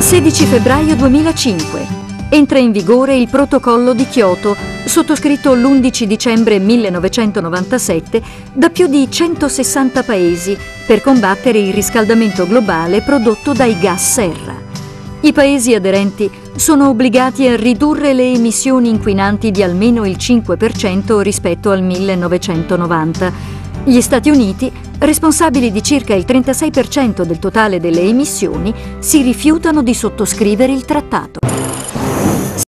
16 febbraio 2005. Entra in vigore il Protocollo di Kyoto, sottoscritto l'11 dicembre 1997 da più di 160 paesi per combattere il riscaldamento globale prodotto dai gas serra. I paesi aderenti sono obbligati a ridurre le emissioni inquinanti di almeno il 5% rispetto al 1990. Gli Stati Uniti, responsabili di circa il 36% del totale delle emissioni, si rifiutano di sottoscrivere il trattato.